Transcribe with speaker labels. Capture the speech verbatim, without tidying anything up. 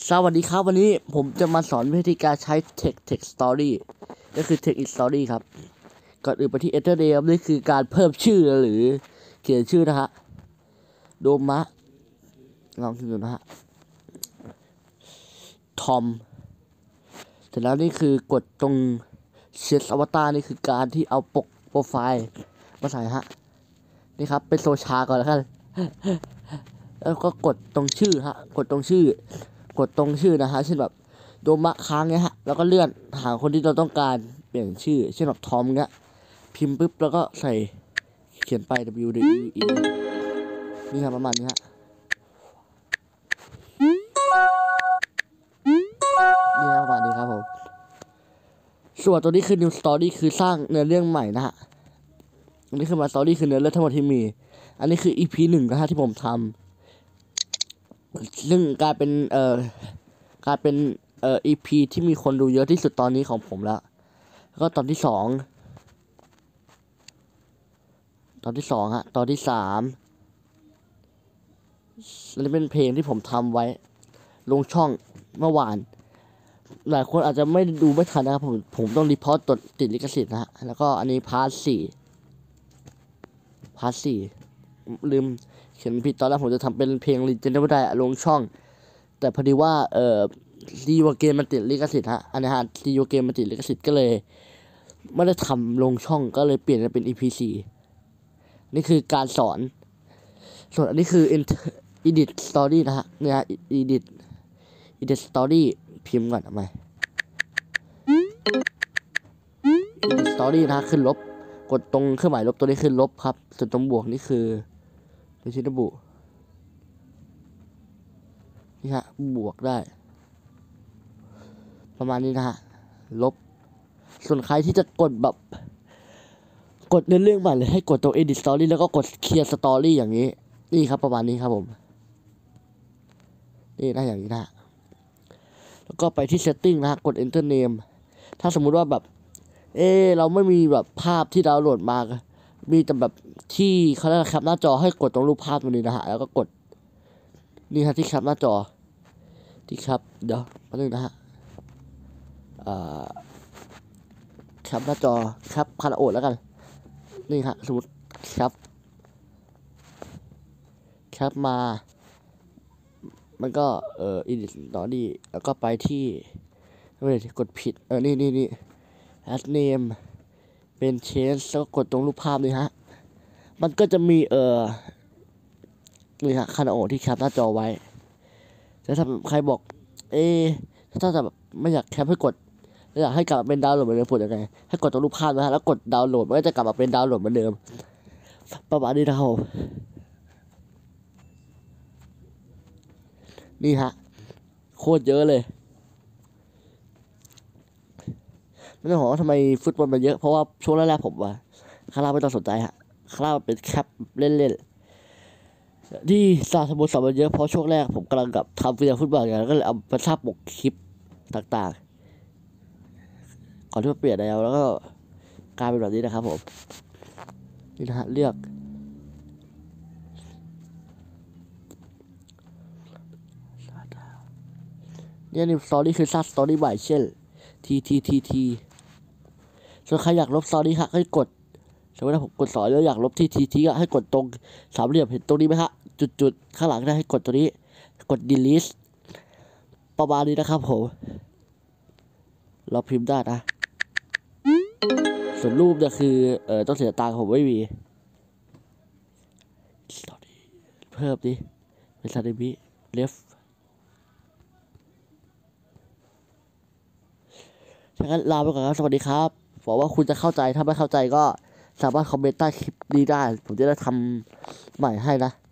Speaker 1: สวัสดีครับวันนี้ผมจะมาสอนวิธีการใช้ text text story ก็คือ text story ครับก่อนอื่นไปที่ enter name นี่คือการเพิ่มชื่อหรือเขียนชื่อนะฮะโดมะลองดูนะฮะทอมเสร็จแล้วนี่คือกดตรง Change Avatar นี่คือการที่เอาปกโปรไฟล์มาใส่ฮะนี่ครับเป็นโซชาก่อนแล้วกันแล้วก็กดตรงชื่อฮะกดตรงชื่อกดตรงชื่อนะฮะเช่นแบบโดมะค้างเนี้ยฮะแล้วก็เลื่อนหาคนที่เราต้องการเปลี่ยนชื่อเช่นแบบทอมเงี้ยพิมพ์ปุ๊บแล้วก็ใส่เขียนไป W D U E นี่ครับประมาณนี้ฮะนี่ครับประมาณนี้ครับผมส่วนตัวนี้คือ New Story คือสร้างเนื้อเรื่องใหม่นะฮะอันนี้คือมา Story คือเนื้อเรื่องทั้งหมดที่มีอันนี้คือ อี พี หนึ่งนะฮะที่ผมทำซึ่งกลายเป็นเอ่อกลายเป็นเอ่อ อี พี ที่มีคนดูเยอะที่สุดตอนนี้ของผมแล้วแล้วก็ตอนที่สองตอนที่สองฮะตอนที่สามอันนี้เป็นเพลงที่ผมทำไว้ลงช่องเมื่อวานหลายคนอาจจะไม่ดูไม่ทันนะครับผมผมต้องรีพอร์ตตติดลิขสิทธิ์นะฮะแล้วก็อันนี้พาร์ทสี่พาร์ทสี่ลืมเขียนผิดตอนแรกผมจะทำเป็นเพลงลีเจนด์ไม่ได้ลงช่องแต่พอดีว่าเอ่อซีโอเกมมันติดลิขสิทธิ์ฮะอันนี้ฮะซีโอเกมมันติดลิขสิทธิ์ก็เลยไม่ได้ทำลงช่องก็เลยเปลี่ยนเป็น อี พี สี่นี่คือการสอนส่วนอันนี้คือ edit story นะฮะเนี่ย edit edit story พิมพ์ก่อนทำไม edit story นะขึ้นลบกดตรงเครื่องหมายลบตัวนี้ขึ้นลบครับส่วนตรงบวกนี่คือเป็นชิ้นระบุนี่ฮะบวกได้ประมาณนี้นะฮะลบส่วนใครที่จะกดแบบกดในเรื่องใหม่เลยให้กดตรง edit story แล้วก็กด clear story อย่างนี้นี่ครับประมาณนี้ครับผมนี่นะอย่างนี้นะแล้วก็ไปที่ setting นะกด enter name ถ้าสมมุติว่าแบบเออเราไม่มีแบบภาพที่ดาวน์โหลดมามีแต่แบบที่เขาเรียกแคปหน้าจอให้กดตรงรูปภาพตรงนี้นะฮะแล้วก็กดนี่ฮะที่แคปหน้าจอที่ครับเดี๋ยวแป๊บนึงนะฮะอ่าแคปหน้าจอแคปคาราโอดแล้วกันนี่ฮะสมมติแคปแคปมามันก็เอ่อ edit ต่อดีแล้วก็ไปที่ไม่ได้กดผิดเออนี่นี่นี่ add name เป็น change แล้วก็กดตรงรูปภาพนี่ฮะมันก็จะมีเอ่อนี่ฮะคานาโอที่แคปหน้าจอไว้แต่ถ้าใครบอกเอ๊ถ้าจะแบบไม่อยากแคปให้กดอยากให้กลับมาเป็นดาวน์โหลดเหมือนเดิมพูดยังไงให้กดตรงรูปภาพนะฮะแล้วกดดาวน์โหลดมันก็จะกลับมาเป็นดาวน์โหลดเหมือนเดิมประมาณนี้นะครับนี่ฮะโคตรเยอะเลยไม่ต้องบอกว่าทำไมฟุตบอลมันเยอะเพราะว่าช่วงแรกๆผมว่าคาราไม่ต้องสนใจฮะคาราเป็นแคปเล่นๆที่สาสมุทรสามันเยอะเพราะช่วงแรกผมกำลังกับทำวิดีโอฟุตบอลอย่างก็เลยเอาไปภาพปกคลิปต่างๆก่อนที่จะเปลี่ยนแนวแล้วก็กลายเป็นแบบนี้นะครับผมนี่นะฮะเลือกเนี่ยนี่สตอรี่คือสร้างสตอรี่ใหม่เช่น ทีทีทีทีส่วนใครอยากลบสตอรี่ฮะให้กดสมมติว่าผมกดสอนแล้วอยากลบที่ทีทีก็ให้กดตรงสามเหลี่ยมเห็นตรงนี้ไหมฮะจุดๆข้างหลังได้ให้กดตัวนี้กด delete ประมาณนี้นะครับผมเราพิมพ์ได้นะส่วนรูปเนี่ยคือเอ่อต้องเสียตังค์ผมไม่มีเพิ่มดิเป็นซาดิมิเลฟฉะนั้นลาไปก่อนครับสวัสดีครับหวังว่าคุณจะเข้าใจถ้าไม่เข้าใจก็สามารถคอมเมนต์ใต้คลิปนี้ได้ผมจะได้ทำใหม่ให้นะ